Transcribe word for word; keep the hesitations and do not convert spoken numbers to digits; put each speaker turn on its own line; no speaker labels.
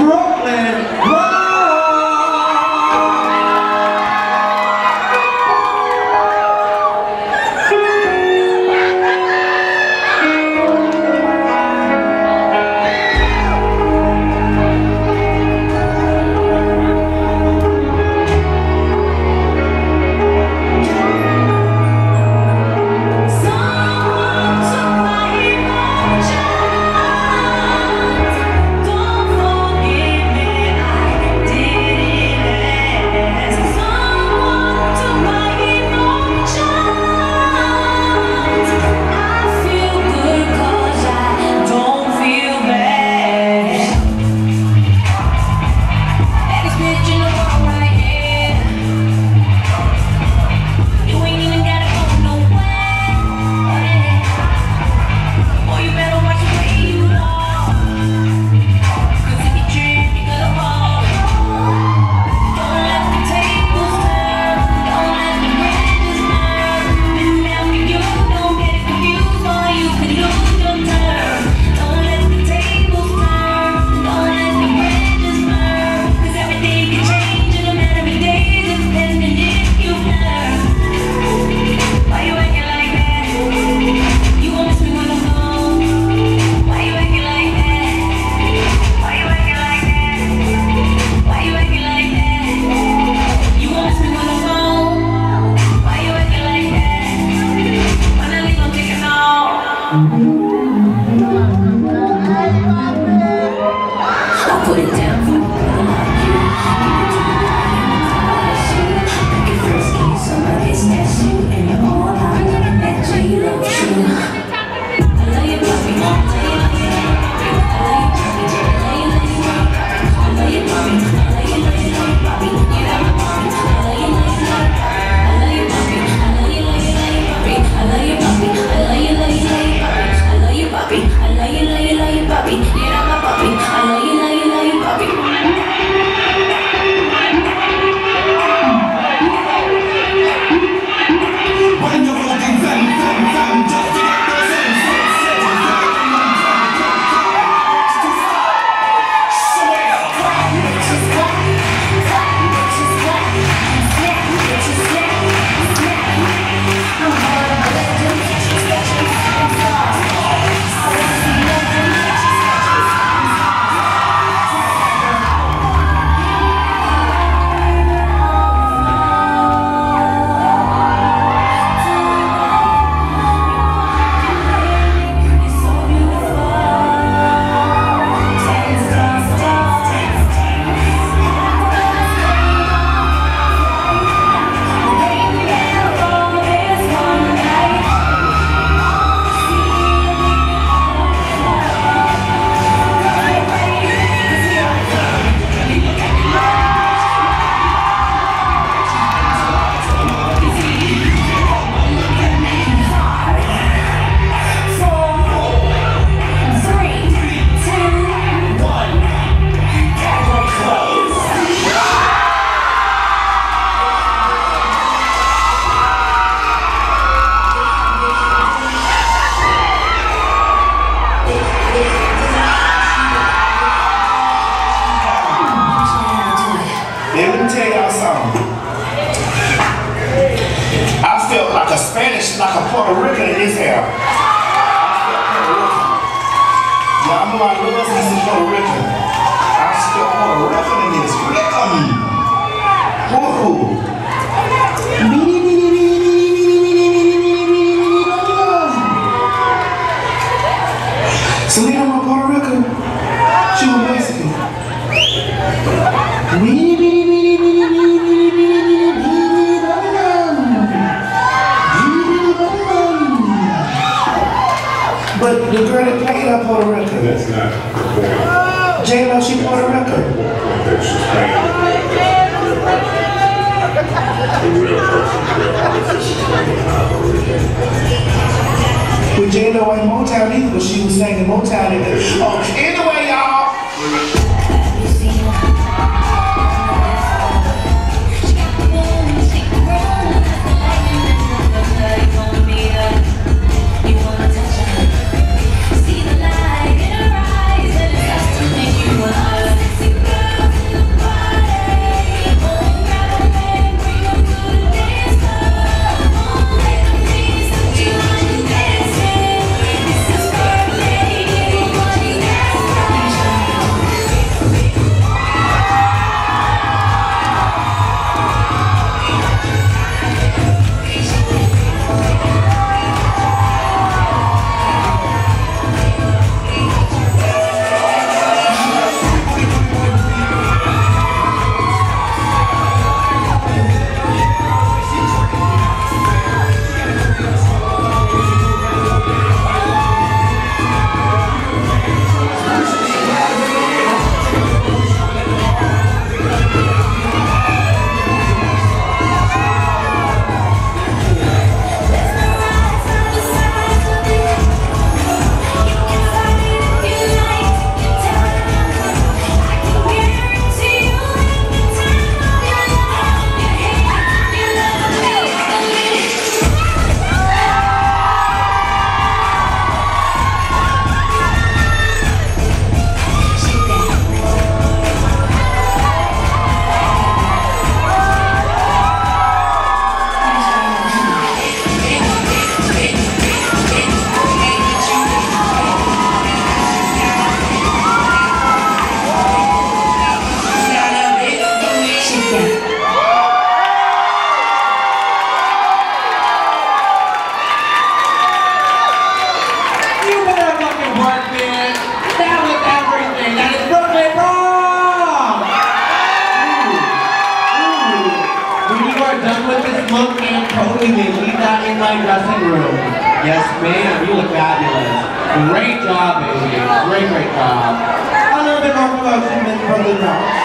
Brooklyn,
like a Puerto Rican in his hair. Yeah, I know I love some Puerto Rican. I still Puerto Rican in his rhythm. Woohoo. Selena was Puerto Rican. She was Mexican. But the girl that played her Puerto Rican. That's not the point. J-Lo, she Puerto Rican. She's playing the real person, the real artist, she's playing With J-Lo ain't Motown either, but she was singing Motown in there. Oh, anyway, y'all.
See the light in her eyes and it starts to make you wonder.
fine dressing room. Yes, ma'am, you look fabulous. Great job, baby. Great, great job.
A little bit more promotion from the Bronx.